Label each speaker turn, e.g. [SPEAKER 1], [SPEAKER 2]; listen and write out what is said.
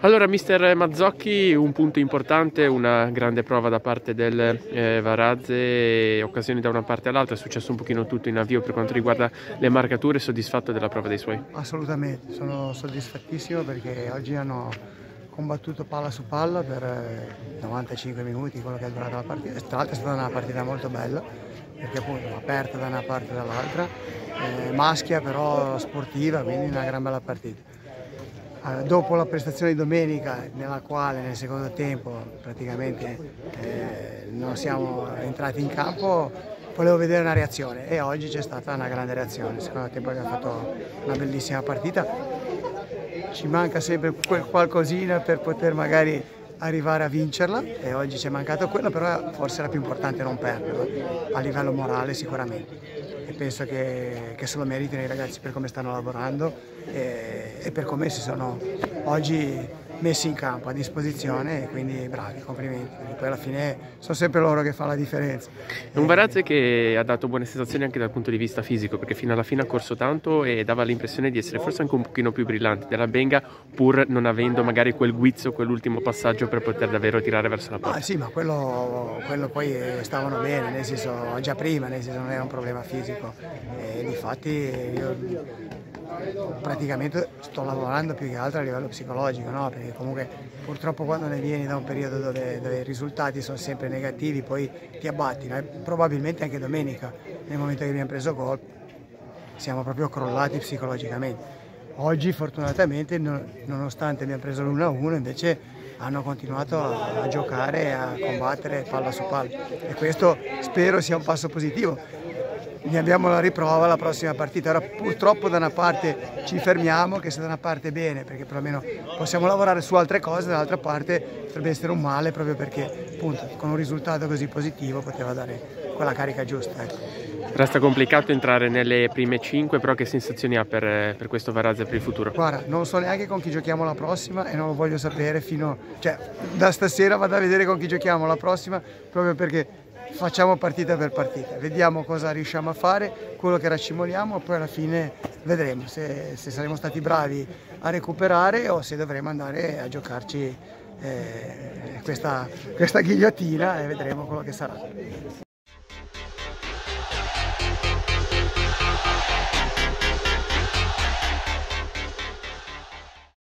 [SPEAKER 1] Allora, mister Mazzocchi, un punto importante, una grande prova da parte del Varazze, occasioni da una parte all'altra, è successo un pochino tutto in avvio per quanto riguarda le marcature, soddisfatto della prova dei suoi?
[SPEAKER 2] Assolutamente, sono soddisfattissimo perché oggi hanno combattuto palla su palla per 95 minuti, quello che è durata la partita. Tra l'altro è stata una partita molto bella, perché appunto aperta da una parte e dall'altra, maschia però sportiva, quindi una gran bella partita. Dopo la prestazione di domenica, nella quale nel secondo tempo praticamente non siamo entrati in campo, volevo vedere una reazione e oggi c'è stata una grande reazione. Nel secondo tempo abbiamo fatto una bellissima partita, ci manca sempre quel qualcosina per poter magari arrivare a vincerla e oggi ci è mancato quello, però forse era più importante non perderla, a livello morale sicuramente. E penso che se lo meritino i ragazzi per come stanno lavorando e per come si sono oggi messi in campo a disposizione, e quindi bravi, complimenti, perché poi alla fine sono sempre loro che fanno la differenza.
[SPEAKER 1] È un Varazze che ha dato buone sensazioni anche dal punto di vista fisico, perché fino alla fine ha corso tanto e dava l'impressione di essere forse anche un pochino più brillante della Benga, pur non avendo magari quel guizzo, quell'ultimo passaggio per poter davvero tirare verso la porta.
[SPEAKER 2] Ah sì, ma quello poi stavano bene, nel senso già prima, nel senso non era un problema fisico e difatti io praticamente sto lavorando più che altro a livello psicologico, no? Perché comunque purtroppo quando ne vieni da un periodo dove i risultati sono sempre negativi poi ti abbatti, no? E probabilmente anche domenica nel momento che abbiamo preso gol siamo proprio crollati psicologicamente. Oggi fortunatamente nonostante abbiamo preso l'1-1 invece hanno continuato a giocare e a combattere palla su palla e questo spero sia un passo positivo. Ne abbiamo la riprova la prossima partita. Ora purtroppo da una parte ci fermiamo, che se da una parte bene perché perlomeno possiamo lavorare su altre cose, dall'altra parte potrebbe essere un male proprio perché appunto con un risultato così positivo poteva dare quella carica giusta. Ecco.
[SPEAKER 1] Resta complicato entrare nelle prime 5, però che sensazioni ha per questo Varazze per il futuro?
[SPEAKER 2] Guarda, non so neanche con chi giochiamo la prossima e non lo voglio sapere cioè da stasera vado a vedere con chi giochiamo la prossima proprio perché facciamo partita per partita, vediamo cosa riusciamo a fare, quello che racimoliamo e poi alla fine vedremo se saremo stati bravi a recuperare o se dovremo andare a giocarci questa ghigliottina e vedremo quello che sarà.